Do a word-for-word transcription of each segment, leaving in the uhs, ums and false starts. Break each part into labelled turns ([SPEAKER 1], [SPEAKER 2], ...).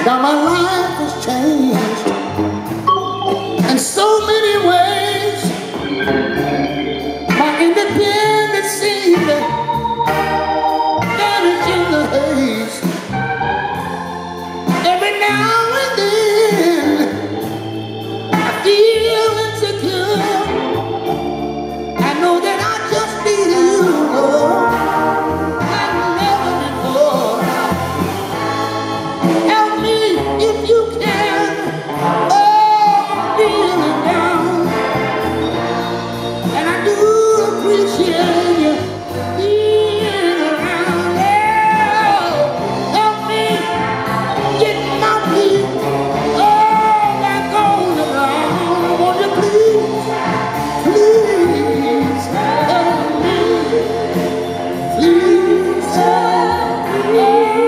[SPEAKER 1] Now my life has changed in so many ways. My independence seemed to vanish in the haze. Every now and then I feel insecure. I know that I just need you, Lord, like never before. Help me if you can. Oh, I'm feeling down, and I do appreciate you being around. Oh, help me get my feet oh back on the ground. Won't you please, please help me, please help me.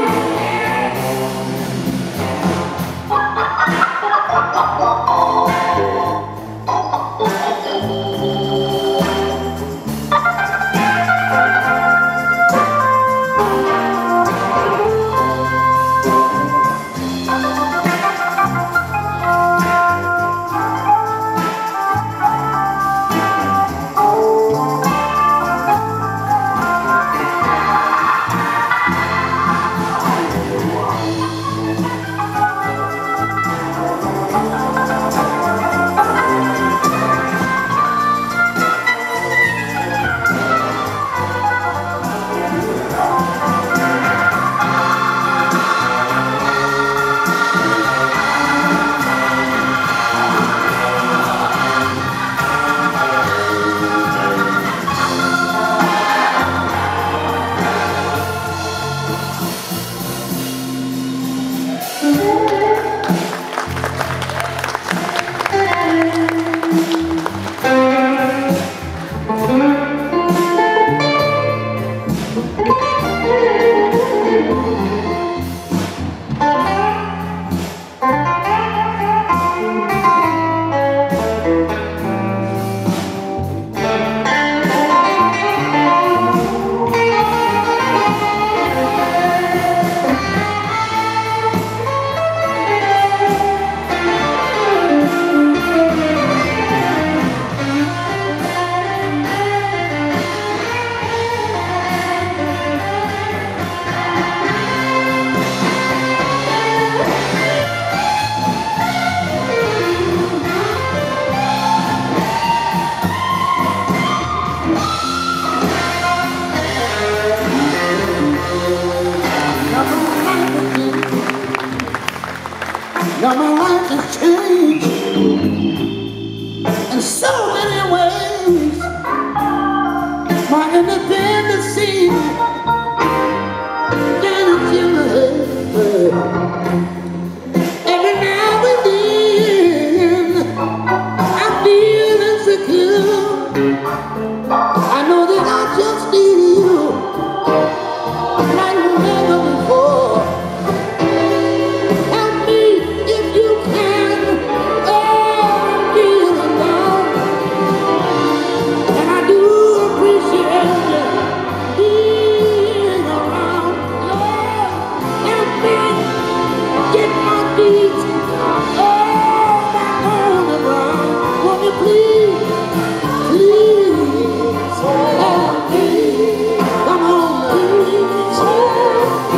[SPEAKER 1] Now my life has changed in so many ways. My independence seems vanished in the haze. Every now and then I feel insecure. I know that I just need you like never before. Help me if you can. Oh, I'm feeling down, and I do appreciate you being around. Lord, help me get my feet oh back on the ground. Won't you please, please help me? Come on, please help me.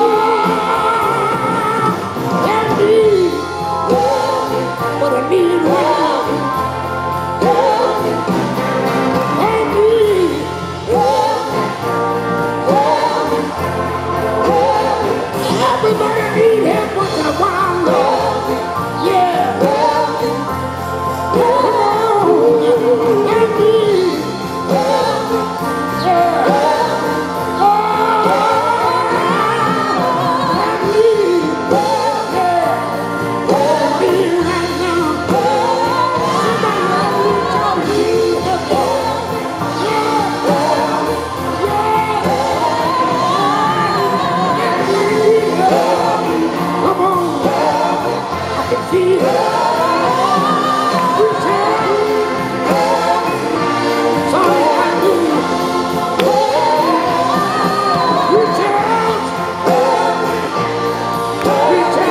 [SPEAKER 1] Help me, but I need help. Help me, help me, help me, help me. Everybody need help once in a while, Lord. Yeah, help me. Come on, help me. Help me. Yeah. Oh, help me. Yeah. Help me right now. Somebody tell me. Yeah. Yeah. Come on. I can see it. Reach out. Sorry I do. Reach out. Reach out.